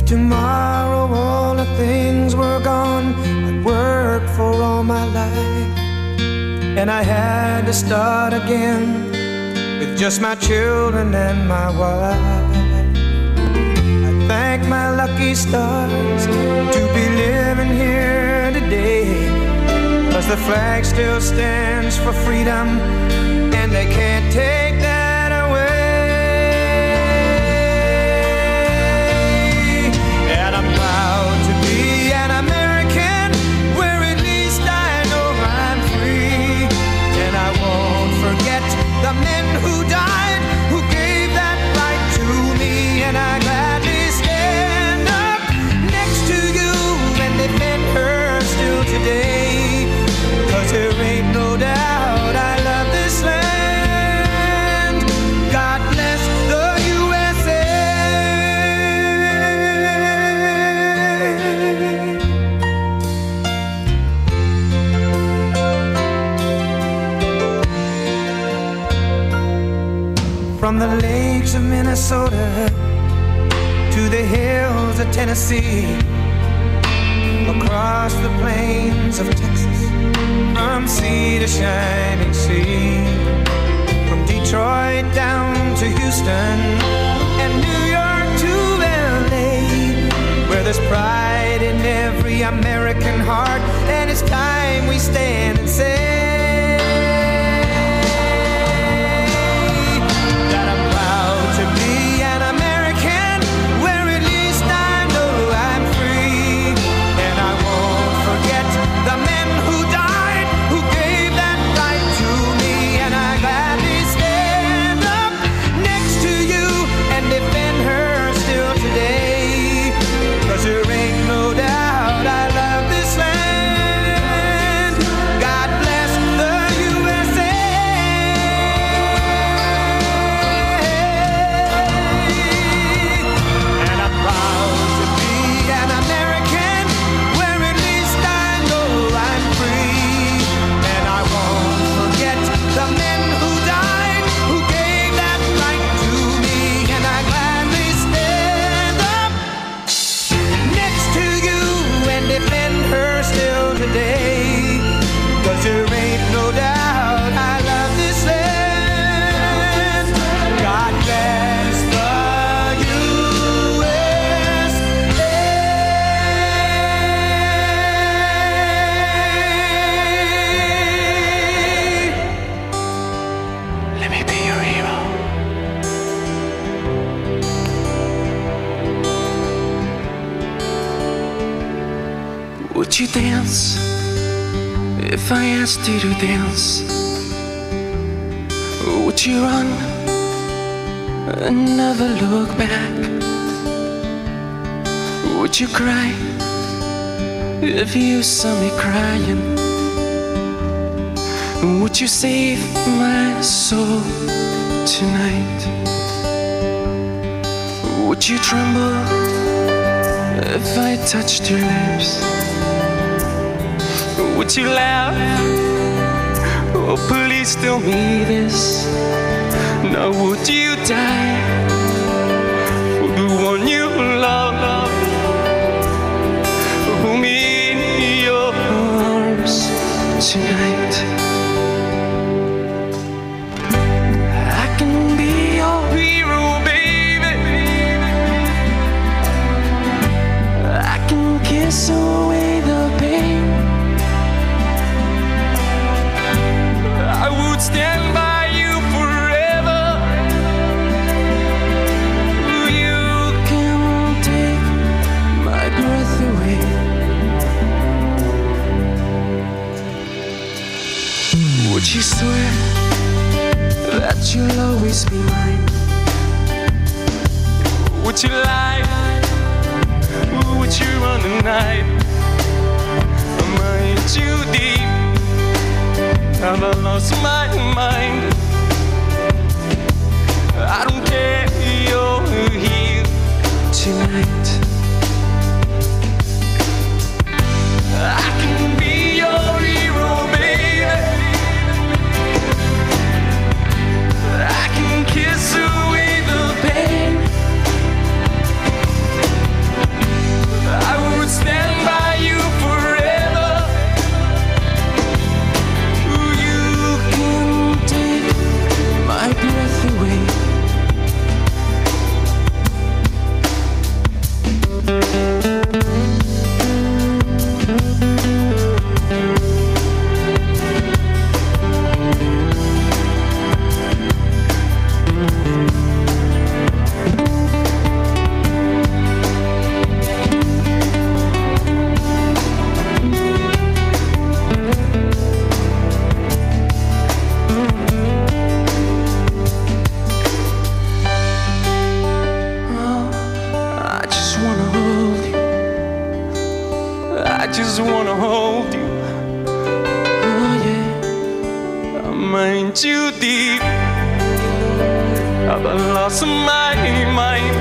tomorrow all the things were gone I'd worked for all my life, and I had to start again with just my children and my wife. I thank my lucky stars to be living here today, 'cause the flag still stands for freedom, and they can't take that away. And I'm proud to be an American, where at least I know I'm free. And I won't forget the men who died, who gave that right to me. And I gladly stand up next to you and defend her still today, 'cause there ain't no doubt I love this land. God bless the USA. From the lakes of Minnesota to the hills of Tennessee, across the plains of Texas, from sea to shining sea, from Detroit down to Houston and New York to LA, where there's pride in every American heart, and it's time we stand and say that I'm proud to be an American, where at least I know I'm free. And I won't forget the men who died, who gave that right to me. And I gladly stand up next to you and defend her still today, 'cause there ain't no doubt I love this land. God bless the USA. And I'm proud to be an American, where at least I know I'm free. And I won't forget the men who died, who gave that right to me. And I gladly stand up next to you and defend her still today, 'cause there ain't no doubt I love this land. God bless the USA. Let me be your hero. Would you dance if I asked you to dance? Would you run and never look back? Would you cry if you saw me crying? Would you save my soul tonight? Would you tremble if I touched your lips? Would you laugh? Oh, please tell me this. Now would you die for the one you love? Hold me in your arms tonight. I can be your hero, baby. I can kiss away the pain. I would stand by you forever. You can take my breath away. Would you swear that you'll always be mine? Would you lie? Would you run the night? Am I too deep? Have I lost my mind? I don't care, you're here tonight. I can be your hero, baby. I can kiss away the pain. too deep. I've lost my mind.